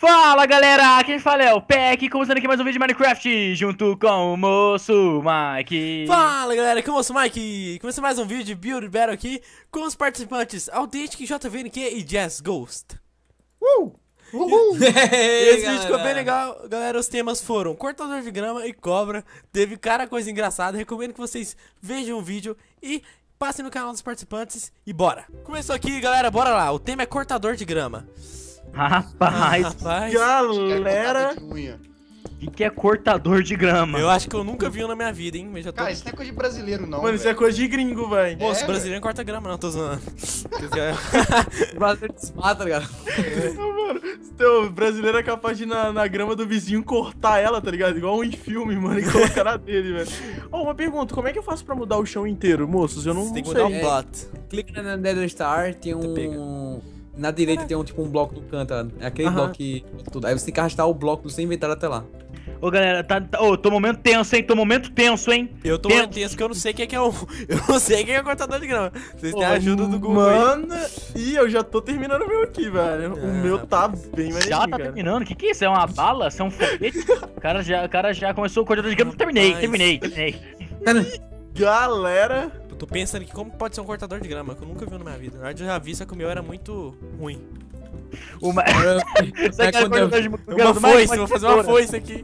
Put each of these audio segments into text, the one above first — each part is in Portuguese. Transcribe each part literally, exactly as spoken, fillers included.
Fala galera, quem fala é o Peck, começando aqui mais um vídeo de Minecraft, junto com o moço Mike. Fala galera, aqui é o moço Mike, começando mais um vídeo de Build Battle aqui, com os participantes Authentic, J V N Q e Jazz Ghost. Uh! Uhul! Esse vídeo ficou bem legal, galera. Os temas foram cortador de grama e cobra. Teve cara coisa engraçada. Recomendo que vocês vejam o vídeo e passem no canal dos participantes. E bora! Começou aqui, galera, bora lá. O tema é cortador de grama. Rapaz, Rapaz, Galera, o que, que é cortador de grama? eu acho que eu nunca vi um na minha vida, hein? Mas já tô... Cara, isso não é coisa de brasileiro, não. mano, isso é coisa de gringo, velho. Moço, É, brasileiro não corta grama, não, tô zoando. O brasileiro desmata, tá ligado? Mano, o brasileiro é capaz de ir na, na grama do vizinho cortar ela, tá ligado? Igual um filme, mano, e colocar na dele, velho. Ó, uma pergunta, como é que eu faço pra mudar o chão inteiro, moços? Eu não, Você tem que não mudar sei. um plot. Clica na Nether Star, tem um... Na direita tem um tipo um bloco no canto, é aquele Aham. bloco que... Tudo. Aí você tem que arrastar o bloco do seu inventário até lá. Ô galera, tá, tá, ô, tô momento tenso, hein? Tô momento tenso, hein? Eu tô Tem- muito tenso que eu não sei quem é que é o... Eu não sei quem é o cortador de grama. Vocês têm a Ô, ajuda do Google aí. Mano, e eu já tô terminando o meu aqui, velho. O Ah, meu tá rapaz. bem mais Já tá cara. terminando? O que que é isso? É uma bala? Isso é um foguete? O cara já, o cara já começou o cortador de grama. Terminei, Rapaz. terminei, terminei. Galera, Eu tô pensando aqui como pode ser um cortador de grama, que eu nunca vi na minha vida. Na verdade eu já vi, só que o meu era muito ruim. Uma... Você É quer quando eu- cortador de Uma grama do Mike? foice, Pode vou ser fazer uma tesoura. foice aqui.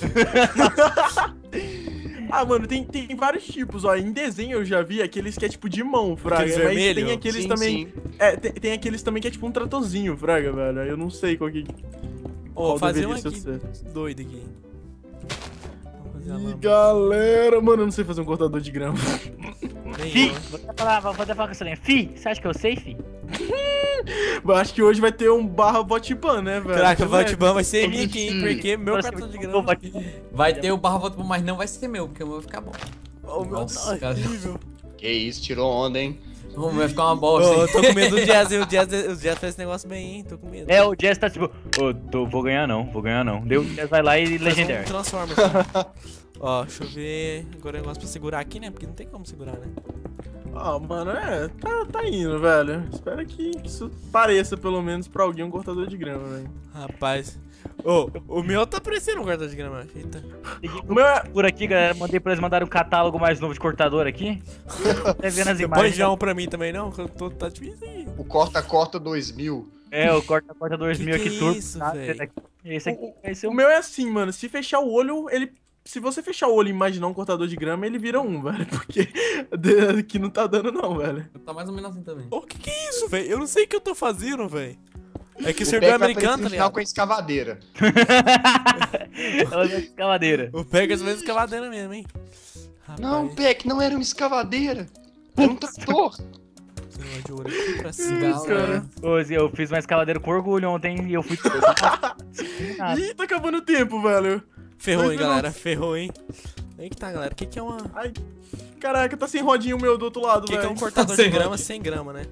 ah, mano, tem, tem vários tipos, ó. Em desenho eu já vi aqueles que é tipo de mão, fraga. Aqueles Mas vermelho? tem aqueles Sim, também. sim. É, tem, tem aqueles também que é tipo um tratorzinho, fraga, velho. Eu não sei qual que. Ó, Qual fazer um deveria aqui, ser doido aqui. Vamos fazer a Ih, lâmpada. galera, mano, eu não sei fazer um cortador de grama. Nem Fi, eu. vou até falar, vou até falar com essa linha. Fi, você acha que eu sei, fi? Eu acho que hoje vai ter um barra botban, né, velho? Caraca, o Você vai- Vatban vai ser minha aqui, hein? Porque meu Parece que cortador de eu vou- grama... Vai ter o barra volta, mas não vai ser meu, porque o meu vai ficar bom. Ó, o meu Nossa, tá cara. horrível. Que isso, tirou onda, hein? O meu vai ficar uma Ô, bosta. eu tô com medo do Jazz, o Jazz, o Jazz fez esse negócio bem, hein? Tô com medo. É, o Jazz tá tipo, ô, tô, vou ganhar não, vou ganhar não. Deu, o Jazz vai lá e Faz um Legendary. Transformer aqui. Ó, deixa eu ver. Agora é um negócio pra segurar aqui, né? Porque não tem como segurar, né? Ah, mano, é, tá, tá indo, velho. Espero que isso pareça, pelo menos, pra alguém um cortador de grama, velho. Rapaz. Ô, o meu tá parecendo um cortador de grama. Eita. O meu é... Por aqui, galera, mandei pra eles mandarem um catálogo mais novo de cortador aqui. Até vendo as Você imagens. pode já um pra mim também, não? Que eu tô, tá difícil aí. O corta-corta dois mil. É, o corta corta dois Que mil que aqui é turbo. isso, tá? velho? Esse aqui vai ser O um. meu é assim, mano. Se fechar o olho, ele... Se você fechar o olho e imaginar um cortador de grama, ele vira um, velho. Porque aqui não tá dando, não, velho. Tá mais ou menos assim também. Ô, que que é isso, velho? Eu não sei o que eu tô fazendo, velho. É que o O servidor é Peck vai americano, aparecer tá no final ligado? com a escavadeira. Ela é escavadeira. O Pegas mesmo escavadeira mesmo, hein? Rapaz, Não, Peck, não era uma escavadeira. Era um trator. esse negócio de ouro aqui pra cima. Galera. Ô, Zé, eu fiz uma escavadeira com orgulho ontem e eu fui. Ah, Ih, tá acabando o tempo, velho. Ferrou, hein, Dois galera? Ferrou, hein? Aí que tá, galera. O que que é uma... O Ai, caraca, tá sem rodinha o meu do outro lado, que que é velho. um cortador de Sem grama grama. sem grama, né?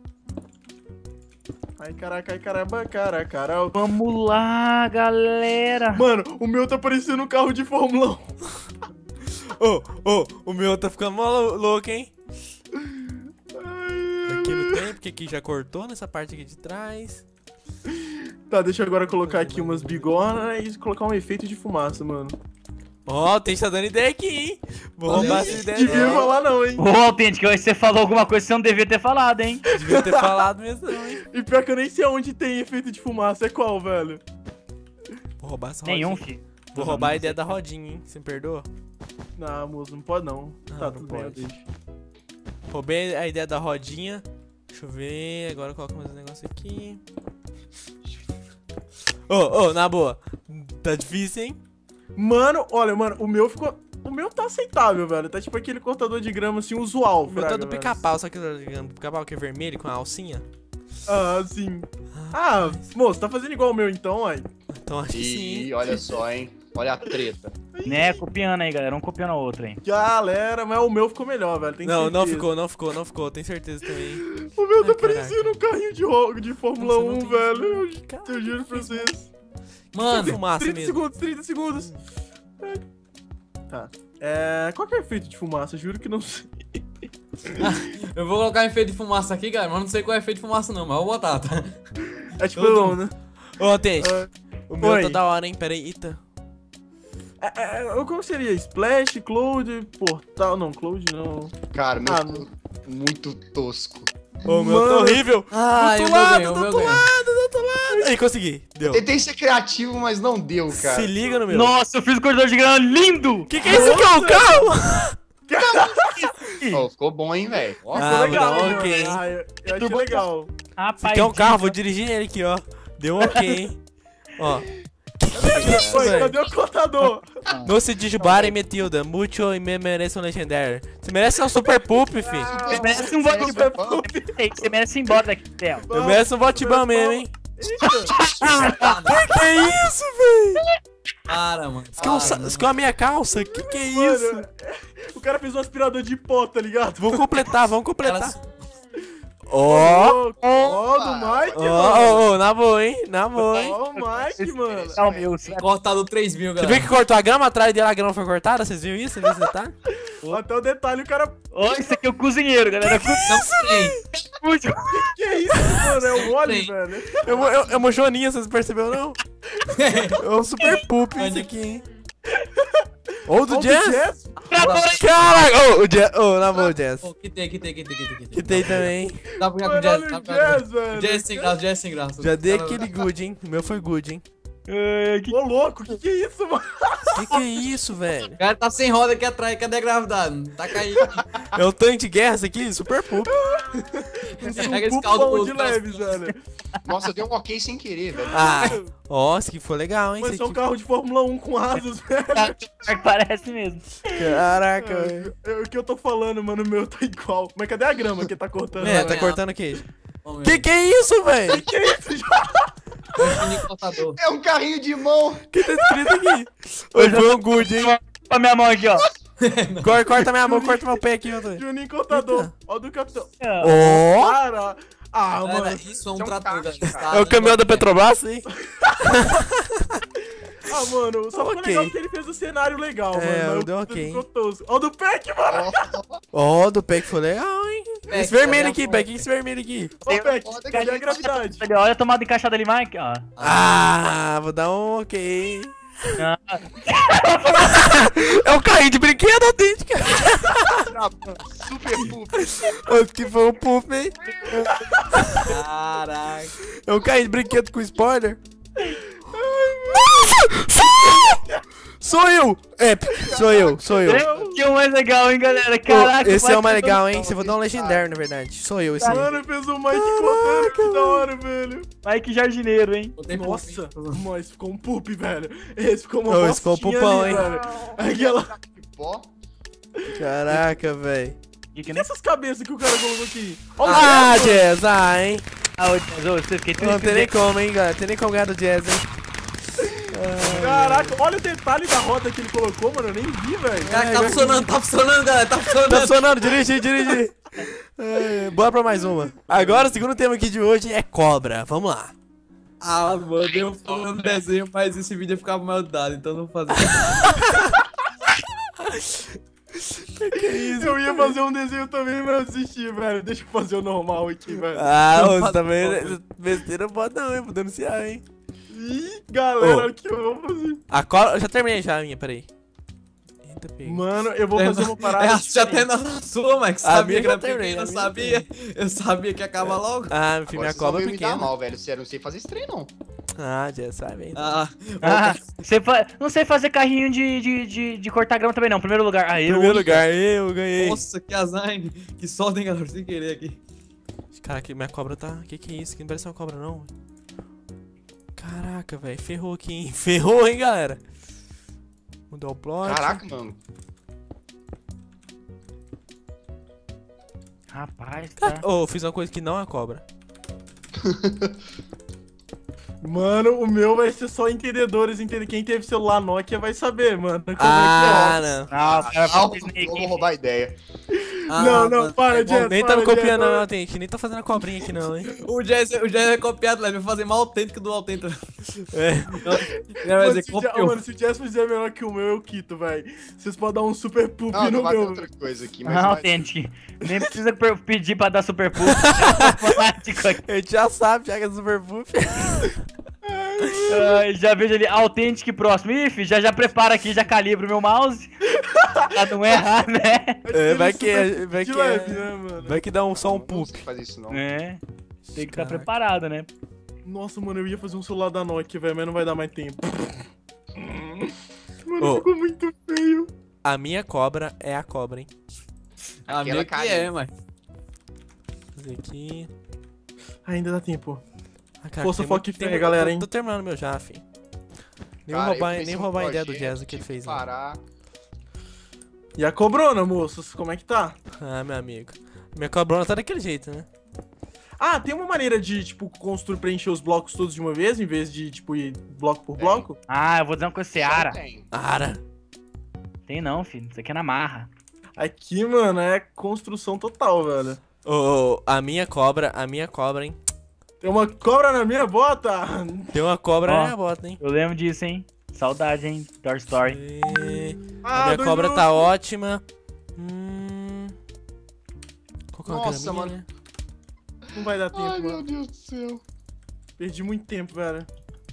Ai, caraca, ai, caramba, cara, cara. Vamos lá, galera. Mano, o meu tá parecendo um carro de Fórmula um. Ô, ô, o meu tá ficando mó lou- louco, hein? Ai, Aqui não tem, porque aqui já cortou nessa parte aqui de trás. Tá, deixa eu agora colocar aqui umas bigonas e colocar um efeito de fumaça, mano. Ó, o Tente tá dando ideia aqui, hein? Vou roubar essa ideia Devia dele. falar não, hein? Ô, Autêntico, hoje você falou alguma coisa que você não devia ter falado, hein? Devia ter falado mesmo, não, hein? E pior que eu nem sei onde tem efeito de fumaça. É qual, velho? Vou roubar essa rodinha. Nenhum, filho. Vou roubar a ideia da rodinha, hein? Você me perdoa? Não, moço, não pode não. Ah, tá, não tudo bem, eu pode. deixo. Roubei a ideia da rodinha. Deixa eu ver. Agora eu coloco mais um negócio aqui. Ô, ô, na boa. Tá difícil, hein? Mano, olha, mano, o meu ficou... O meu tá aceitável, velho. Tá tipo aquele cortador de grama, assim, usual, O meu tá fraga, do velho. pica-pau, só que o pica-pau que é vermelho com a alcinha. Ah, sim. Ah, moço, tá fazendo igual o meu então, aí. Então acho que sim. E olha só, hein? Olha a treta. Né, copiando aí, galera. Um copiando a outra, hein? Galera, mas o meu ficou melhor, velho. Tem Não, não certeza. ficou, não ficou, não ficou. Tenho certeza também. O meu tá Ai, caraca. parecendo um carrinho de, ro- de Fórmula Nossa, não um, tem- velho. Eu, Caraca, eu juro pra que vocês. Mano, Fumaça trinta mesmo. segundos, trinta segundos. Tá. É. Qual que é o efeito de fumaça? Juro que não sei. eu vou colocar efeito de fumaça aqui, cara, mas não sei qual é efeito de fumaça não, mas eu vou botar, tá? É tipo, Todo né? Ô, Tente, Ah. O meu Oi. tá da hora, hein? Pera aí, eita. É, é, como seria? Splash, Cloud, Portal... Não, Cloud não. Cara, meu Ah, ficou muito tosco. O meu tá Mano. horrível. Ah, do eu outro vou lado, ganhar, do o meu outro ganha. lado, do outro lado. Aí, consegui. Deu. Tentei ser criativo, mas não deu, cara. Se liga no meu. Nossa, eu fiz o corredor de grama lindo! Que que é isso aqui? É um carro? Ó, ficou bom, hein, velho. Ó, Ah, Ficou legal, mano, mano. ok. Ah, eu, eu achei legal. Rapaz, Que é um carro, vou dirigir ele aqui, ó. Deu um ok, hein? Ó. Que que é isso, Oi, velho? cadê o contador? Não se dijubara e Metilda. Mucho e me merece um legendário. Você merece um super poop, fi. Você merece um voto Super bom. Você merece ir embora daqui, Theo. Você merece um vote bom mesmo, hein? Que que é isso, velho? Para, mano. Isso que é um sa- isso que é a minha calça? Que que é isso? Mano, o cara fez um aspirador de pó, tá ligado? Vamos completar, vamos completar. Ela- Ó, Ó, ó, do Mike, ó, mano. ó, ó, na boa, hein? Na boa, hein? Ó o Mike, mano. É o meu, você vai Cortado três mil, Você galera. viu que cortou a grama atrás dele, a grama foi cortada? Vocês viram isso? Você viu esse detalhe? Até o detalhe, o cara... Ó, esse aqui é o cozinheiro, galera. Não tem. Cozinheiro. Que é isso, mano? É o Wally, Sim. velho. É uma, é uma joaninha, vocês perceberam, não? É um super poop isso aqui, hein? Ou do Ó o Jazz? Jazz. Caraca! Ô, o Jazz. Ô, na boa, o Jazz. Pô, que tem, que tem, que tem, que tem, que tem. Que tem também. Dá pra ficar com o Mano, Jazz, olha dá o pra ficar com Jazz, velho. o Jazz sem graça, Jazz sem graça. Já dei Cara, aquele good, hein? O meu foi good, hein? É, que- Ô, louco, que que é isso, mano? Que que é isso, velho? O cara tá sem roda aqui atrás, cadê a gravidade? Tá caindo. É o tanque de guerra isso aqui? Super poop. Pega esse Um caldo pupão todo, de cara. leves, velho. Nossa, eu dei um ok sem querer, velho. Ah, ó, isso aqui foi legal, hein? Mas Isso é um aqui... carro de Fórmula um com asas, velho. Parece mesmo. Caraca, velho. É o que eu tô falando, mano, o meu tá igual. Mas cadê a grama que tá cortando? É, né? tá cortando o queijo. Vamos Que ver. que é isso, velho? Que é isso, já? Infinito cortador. É um carrinho de mão. O que tá escrito aqui? Oi, foi um good, hein? Olha a minha mão aqui, ó. Corta, corta minha mão, corta meu pé aqui, meu doido. Juninho Contador. Ó do capitão. Ó, Para. Ah, Galera, mano. isso é um Isso é um trator, carro, galera. cara. Tá é o caminhão da dando- Petrobras, hein? Ah, mano, só ficou Ok. legal porque ele fez um cenário legal, É, mano. mas deu o- ok. ficou tosco. Ó do Peck, mano. Ó, do Peck foi legal, hein? Peck, Esse vermelho cadê a aqui, foto? Peck, esse vermelho aqui. Ó, Peck, foda que cadê a ele- gravidade? Olha, olha a tomada encaixada ali, Mike. Ó. Ah, vou dar um ok. Ah, É um carrinho de brinquedo autêntico. Super poop. Esse que foi um puff, hein? Caraca. É um carrinho de brinquedo com spoiler. Nossa! Sou eu! Sou eu! É, sou eu, sou eu. que é o mais legal, hein, galera? Pô, Caraca, esse é o mais Mike legal, hein? Você vai dar um legendário, na verdade. Sou eu, esse aí. Mano, fez o Mike cortando, que da hora, velho. Mike Jardineiro, hein? Botei pro Nossa, fim. mas ficou um poop, velho. Esse ficou uma Ô, esse ficou um bostinha pupão, ali, hein? velho. Aquela... Que pó. Caraca, velho. Que que E nem... essas cabeças que o cara colocou aqui? Ó, o Ah, Jazz, mano. Jazz, ah, hein? Ah, ô, Jazz, ô, você fiquei Não tem nem triste. como, hein, galera. Tem nem como ganhar do Jazz, hein? Caraca, olha o detalhe da roda que ele colocou, mano. Eu nem vi, velho. Cara, tá funcionando, tá funcionando, galera, tá funcionando. Tá funcionando, dirige, dirige. É, bora pra mais uma. Agora, o segundo tema aqui de hoje é cobra. Vamos lá. Ah, mano, eu falando desenho, mas esse vídeo ia ficar mal dado, então não vou fazer. Que isso? Eu ia fazer um desenho também, mas eu desisti, velho. Deixa eu fazer o normal aqui, velho. Ah, Não ô, faz você também. mal. Besteira pode não, hein? Vou denunciar, hein? Ih, galera, Ô. olha o que eu vou fazer. A cobra. Eu já terminei já a minha, peraí. Eita, pega. Mano, eu vou fazer uma parada. É, já tem diferente. na sua, Max. A Sabia minha que era já terminei, pequena, a minha já sabia. Eu sabia que ia acabar logo. Ah, meu filho, minha Agora cobra é vocês vão me dar pequena. mal, velho. Sério, eu não sei fazer esse trem, não. Ah, já sabe, hein? Ah, Ah, você fa... não sei fazer carrinho de, de, de, de cortar grama também, não. Primeiro lugar. Ah, Em eu. primeiro lugar, eu ganhei. nossa, que azar, hein? Que sorte, hein, galera, sem querer aqui. Caraca, minha cobra tá. Que que é isso? Que não parece uma cobra, não. Caraca, velho. Ferrou aqui, hein? Ferrou, hein, galera? Mudar o plot. Caraca, mano. Rapaz, tá. Oh, eu fiz uma coisa que não é cobra. Mano, o meu vai ser só entendedores, entender. Quem teve celular Nokia vai saber, mano. Como Ah, é que é. não. Ah, cara, Ah, foi Snake, eu vou hein? roubar a ideia. Ah, Não, não, mano. para, É bom. Jess. Nem tá me para, copiando, Jess, não, tem que nem tá fazendo a cobrinha aqui, não, hein? O Jazz, o Jazz é copiado, vai fazer mais autêntico do autêntico. É. Ele vai Mano, dizer, se, o Ja- copiou. mano, se o Jess fizer melhor que o meu, eu quito, velho. Vocês podem dar um super poop Não, no não vai ter meu. outra coisa aqui, mas... Ah, vai- autêntico. Nem precisa per- pedir pra dar super puff. É automático aqui. A gente já sabe, já que é super puff. Ai, já vejo ali, Authentic próximo. Ih, filho, já, já prepara aqui, já calibro o meu mouse. Pra não errar, né? É, vai que, vai De que, leve, né, mano? vai que dá um, só um Não poop. sei fazer isso, não. É, tem que estar Caraca. preparado, né? Nossa, mano, eu ia fazer um celular da Nokia, velho, mas não vai dar mais tempo. Mano, Ô. ficou muito feio. A minha cobra é a cobra, hein? A Aquela minha que carinha. é, mas. Vou fazer aqui. Ainda dá tempo. Ah, cara, Força, tem foco muito- e fé, tem muito- galera, tô- hein? Tô terminando meu já, fi. Nem Cara, vou eu roubar, comecei nem um roubar a ideia do projeto, Jazz que ele tive fez. que Né? parar. E a cobrona, moços, como é que tá? Ah, meu amigo. Minha cobrona tá daquele jeito, né? Ah, tem uma maneira de, tipo, construir, preencher os blocos todos de uma vez, em vez de, tipo, ir bloco por bloco? Ah, eu vou dizer uma coisa, Seara. Só tem. Ara. Tem não, filho. Isso aqui é na marra. Aqui, mano, é construção total, velho. Ô, ô, a minha cobra, a minha cobra, hein? Tem uma cobra na minha bota! Tem uma cobra Ó. na minha bota, hein? Eu lembro disso, hein? Saudade, hein? Toy Story. E... Ah, a minha dois cobra minutos. tá ótima. Hum... Qual que é a Nossa, graminha, mano. né? Não vai dar tempo, Ai, meu mano. Deus do céu. Perdi muito tempo, velho.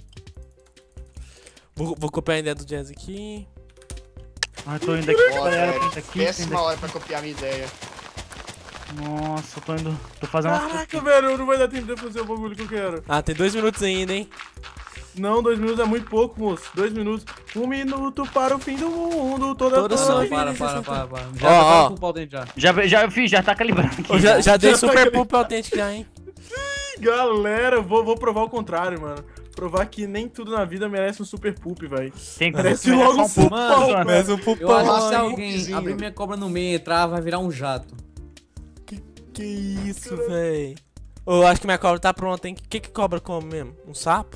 Vou, vou copiar a ideia do Jazz aqui. Ah, eu tô indo aqui, Ó, galera. velho, Tô indo aqui, tô indo péssima aqui. hora pra copiar a minha ideia. Nossa, eu tô indo. Tô fazendo umas coisas. Caraca, velho, não vai dar tempo de eu fazer o bagulho que eu quero. Ah, tem dois minutos ainda, hein? Não, dois minutos é muito pouco, moço. Dois minutos. Um minuto para o fim do mundo. Toda Toda toda sua Não, para, vida. para, para, para. Já Ó, tá ó. com o pau dentro já. Já, já fiz, já tá calibrando aqui. Eu já, já dei Já tá super aquele- poop autêntico já, hein? Galera, vou, vou provar o contrário, mano. Provar que nem tudo na vida merece um super poop, velho. Tem que Merece começar logo só um um pouco. pupão, mano. Mas um Eu pupão. acho que se Nossa, alguém poopzinho. abrir minha cobra no meio e entrar, vai virar um jato. Que isso, véi? Ô, eu acho que minha cobra tá pronta, hein? O que que cobra come mesmo? Um sapo?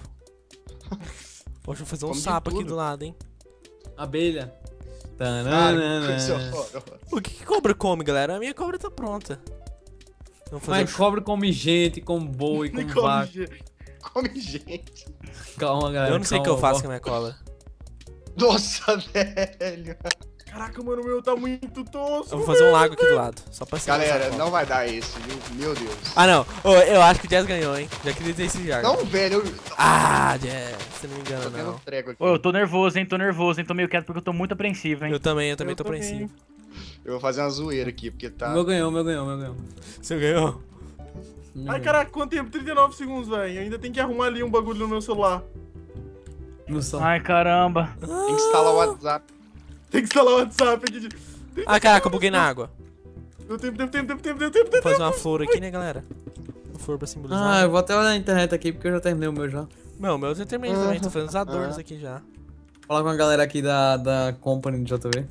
Poxa, vou fazer um Come de sapo aqui tudo. do lado, hein? Abelha. Ai, Tananana. coisa horrorosa. O que que cobra come, galera? A minha cobra tá pronta. Vamos fazer Mas o cobra come gente, come boi, come Come, vaca. gente. Come gente. Calma, galera. Eu não sei o que eu calma, faço com a minha cobra. Nossa, velho. Caraca, mano, o meu tá muito tosco. Eu vou fazer um lago aqui do lado. Só pra segurar Galera, essa cobra. não vai dar esse, viu? Meu Deus. Ah, não. Ô, eu acho que o Jazz ganhou, hein? Já queria dizer isso já. Não, velho. Eu Ah, Jazz. Você não me tô engana, tendo não. trego aqui. Ô, eu tô nervoso, hein? Tô nervoso, hein? Tô meio quieto porque eu tô muito apreensivo, hein? Eu também, eu também Eu tô também. apreensivo. Eu vou fazer uma zoeira aqui, porque O tá. meu ganhou, o meu ganhou, o meu ganhou. Você ganhou? O meu Ai, ganhou. caraca, quanto tempo? trinta e nove segundos, velho. Ainda tem que arrumar ali um bagulho no meu celular. Não só. Ai, caramba. Tem que instalar o WhatsApp. Tem que instalar o WhatsApp aqui. de- Ah, caraca, eu buguei na água. Deu tempo, tempo, tempo, tempo, tempo, tempo, tempo. Vou fazer uma flor aqui, né, galera? Uma flor pra simbolizar. Ah, eu vou até olhar na internet aqui porque eu já terminei o meu já. Não, meu eu já terminei também. Tô fazendo os adornos aqui já. Falar com a galera aqui da, da Company do J V.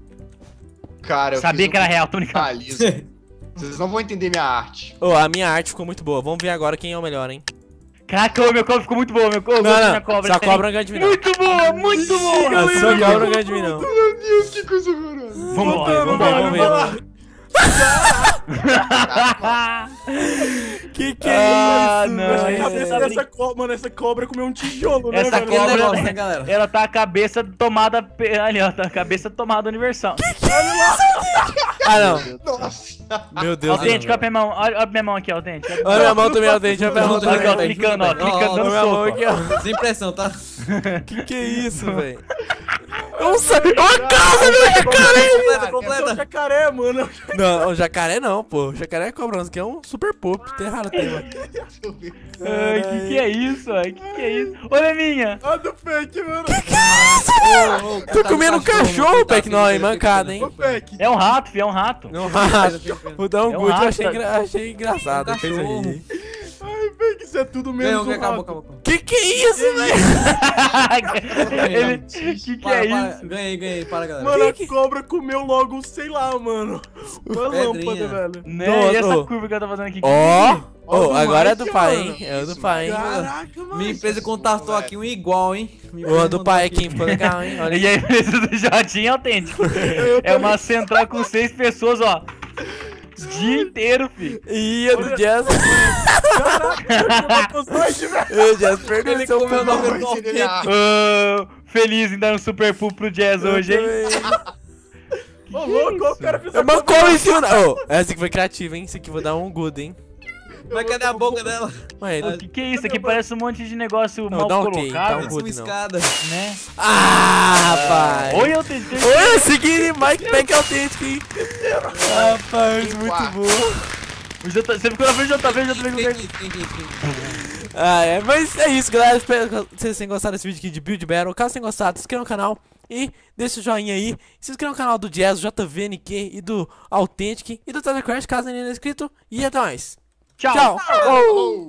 Cara, eu Sabia fiz que era real, tô brincando. realismo. Vocês não vão entender minha arte. Ô, a minha arte ficou muito boa. Vamos ver agora quem é o melhor, hein? Caraca, ô, meu cobra ficou muito bom, meu cobra. Não, não. Minha cobra, Sua tem- cobra não ganha de mim, não. Muito boa, muito boa. A sua cobra não ganha de mim, não. Meu Deus, que coisa horrorosa. Vambora, Voltando, vambora, velho, vamos vai ver, lá. vamos Que que Ah, é isso, não, A velho? cabeça tá dessa cobra, mano, essa cobra comeu um tijolo, né, Essa velho? Aquele cobra- negócio, né, galera? Ela tá a cabeça tomada. pe- Ali, ó, tá a cabeça tomada universal. Ah, não. Nossa. Meu Deus. Autêntico, não, olha a minha mão, olha olha a minha mão aqui, autêntico. Olha minha mão também, Aldente. Olha minha mão também. Aqui, ó, Aldente. clicando, ó, clicando, Ó, ó, Olha dando minha mão soco. aqui, ó. Sem pressão, tá? Que que é isso, velho? Nossa, uma casa, meu jacaré! Completa, É o completa. jacaré, mano. Não, o jacaré não, pô. O jacaré é cobrando, que é um super pop. Tá errado o tema. Ai, que que é isso, ai? Que que é isso? Olha a minha. Olha do fake, mano. Tô comendo um cachorro, Peck. Não, é mancada, hein? Ô, fake. É um rato, fi, é um rato. Não rato. O Dar um É um good eu rato, achei, tá? engra- achei engraçado. É um Fez cachorro. aí. Ai, fake, isso é tudo Ganhou, menos um acabou, rato. acabou, acabou. Que que é isso, velho? Ele... Que que Para, é para. isso? Ganhei, ganhei, para, galera. Mano, a cobra comeu logo, sei lá, mano. Uma Pedrinha. lâmpada, velho. Né? Nossa, E essa ô. curva que ela tá fazendo aqui? Ó, Ó, ó, do agora é Mike, do pai, mano. hein? É do pai, hein? Caraca, mano. Minha empresa contatou aqui um igual, hein? Minha Ô, empresa do contatou pai aqui. aqui, ficou legal, hein? Olha E aí. a empresa do Jotinho é autêntico. É uma central com seis pessoas, ó. Dia inteiro, fi. Ih, a do Jazz. Caraca, os dois, velho. O Jazz perdeu Ele seu comeu o pulmão. nome do Vai ser minha arte. Ô, feliz em dar um super pull pro Jazz hoje, hein? Ô, louco, ó, o cara fez É a uma cobra. cor em cima. da- Ô, essa aqui foi criativa, hein? Essa aqui eu vou dar um good, hein? Mas cadê a boca dela? Ué, O que, que é isso? Aqui parece um monte de negócio Não, mal dá ok, colocado, tá Parece good, uma não. escada. né? Ah, rapaz. Oi, eu tentei. Oi, seguindo Mike Pack autêntico, hein? Rapaz, muito Uá. bom. O J... Você ficou na frente do J V, J V Tem com aqui, tem aqui, tem aqui. Ah, é, mas é isso, galera. Espero que vocês tenham gostado desse vídeo aqui de Build Battle. Caso tenham gostado, se inscreva no canal e deixa o joinha aí. Se inscreva no canal do Jazz, do J V N Q e do Authentic e do Tether Crash, caso ainda não é inscrito. E até mais. Tchau. Tchau. Falou.